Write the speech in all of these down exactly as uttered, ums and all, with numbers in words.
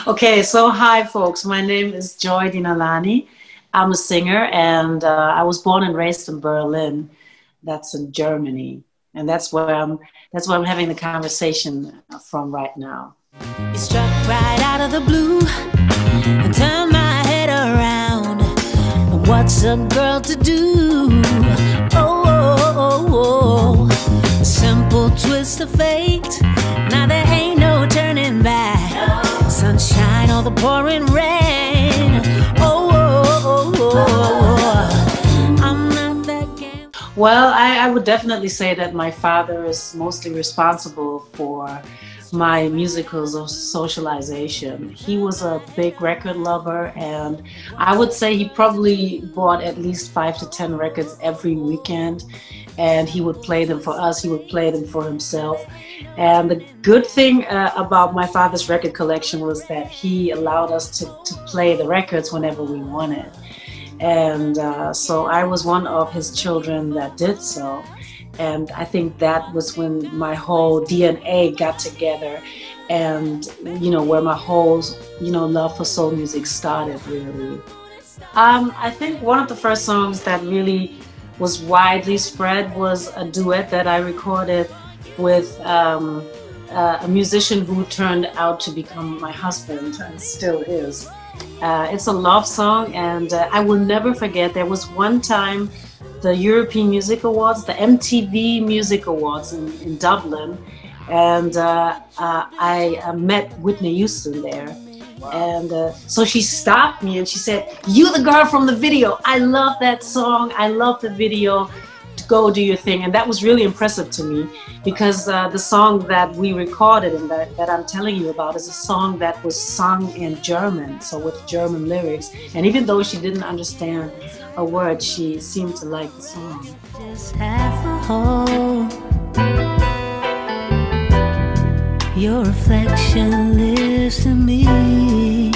Okay, so hi folks, my name is Joy Denalane. I'm a singer and uh, I was born and raised in Berlin. That's in Germany. And that's where I'm that's where I'm having the conversation from right now. You struck right out of the blue and turned my head around. What's a girl to do? Oh, oh, oh, oh. A simple twist of fate. Now there ain't no turning back. Sunshine or the pouring rain. Oh, oh, oh, oh. I'm not that game. Well, I, I would definitely say that my father is mostly responsible for my musical socialization. He was a big record lover, and I would say he probably bought at least five to ten records every weekend, and he would play them for us, he would play them for himself. And the good thing uh, about my father's record collection was that he allowed us to, to play the records whenever we wanted. And uh, so I was one of his children that did so. And I think that was when my whole D N A got together, and you know, where my whole you know love for soul music started really. Um, I think one of the first songs that really was widely spread was a duet that I recorded with um, uh, a musician who turned out to become my husband and still is. Uh, it's a love song, and uh, I will never forget, there was one time the European Music Awards, the M T V Music Awards in, in Dublin, and uh, uh, I uh, met Whitney Houston there. Wow. And uh, so she stopped me and she said, "You the girl from the video. I love that song. I love the video. Go do your thing." And that was really impressive to me, because uh, the song that we recorded and that, that I'm telling you about is a song that was sung in German, so with German lyrics. And even though she didn't understand a word, she seemed to like the song. Just half a hole. Your reflection lives to me,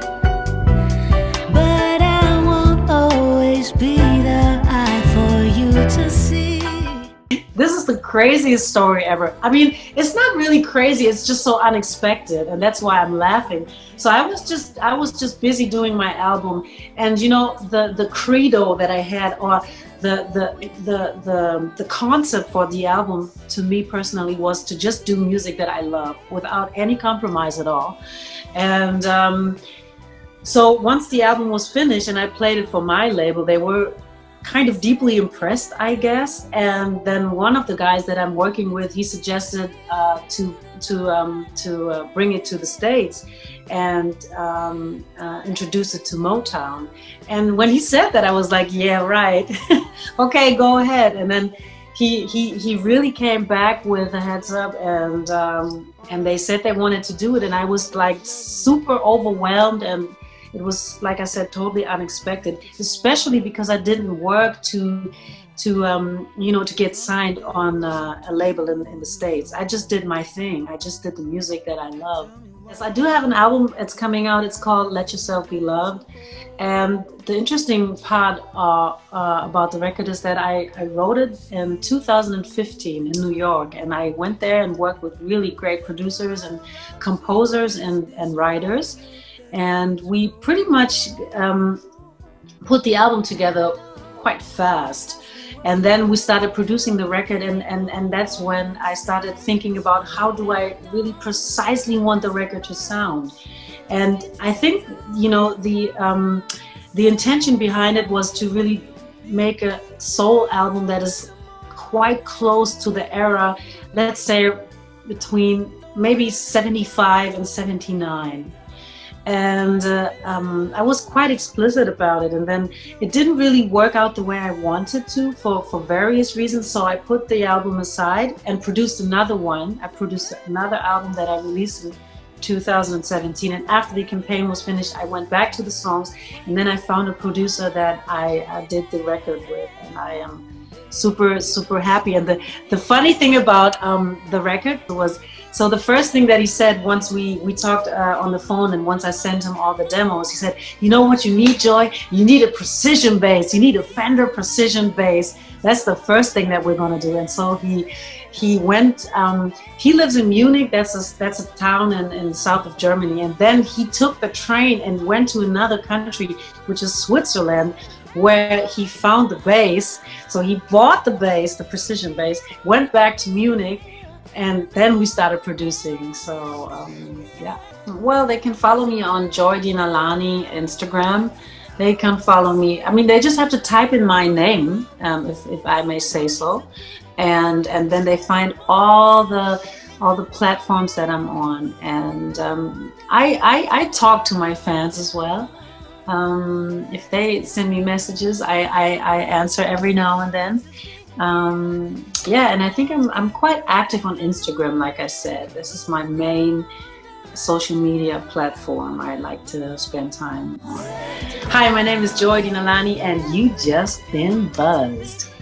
but I won't always be the eye for you to see. This is the craziest story ever. I mean, it's not really crazy, it's just so unexpected, and that's why I'm laughing. So I was just I was just busy doing my album, and you know, the the credo that I had, or the the the the, the concept for the album, to me personally, was to just do music that I love without any compromise at all. And um, so once the album was finished and I played it for my label, they were kind of deeply impressed, I guess. And then one of the guys that I'm working with, he suggested uh, to to um, to uh, bring it to the States and um, uh, introduce it to Motown. And when he said that, I was like, yeah, right. Okay, go ahead. And then he he he really came back with a heads up, and um, and they said they wanted to do it, and I was like super overwhelmed, and it was, like I said, totally unexpected, especially because I didn't work to, to um, you know, to get signed on uh, a label in, in the States. I just did my thing. I just did the music that I love. Yes, I do have an album that's coming out. It's called Let Yourself Be Loved. And the interesting part uh, uh, about the record is that I, I wrote it in two thousand fifteen in New York. And I went there and worked with really great producers and composers and, and writers. And we pretty much um, put the album together quite fast. And then we started producing the record, and, and, and that's when I started thinking about how do I really precisely want the record to sound. And I think, you know, the, um, the intention behind it was to really make a soul album that is quite close to the era, let's say between maybe seventy-five and seventy-nine. And uh, um, I was quite explicit about it, and then it didn't really work out the way I wanted to for, for various reasons, so I put the album aside and produced another one. I produced another album that I released in two thousand seventeen, and after the campaign was finished, I went back to the songs, and then I found a producer that I, I did the record with, and I am super, super happy. And the, the funny thing about um, the record was, so the first thing that he said once we, we talked uh, on the phone, and once I sent him all the demos, he said, "You know what you need, Joy? You need a precision bass. You need a Fender precision bass. That's the first thing that we're gonna do." And so he he went, um, he lives in Munich, that's a, that's a town in, in the south of Germany, and then he took the train and went to another country, which is Switzerland, where he found the bass. So he bought the bass, the precision bass, went back to Munich, and then we started producing. So um, yeah. Well, they can follow me on Joy Denalane Instagram. They can follow me. I mean, they just have to type in my name, um, if, if I may say so, and and then they find all the all the platforms that I'm on. And um, I, I I talk to my fans as well. Um, if they send me messages, I, I, I answer every now and then. Um, yeah, and I think I'm I'm quite active on Instagram. Like I said, this is my main social media platform I like to spend time on. Hi, my name is Joy Denalane, and you just been buzzed.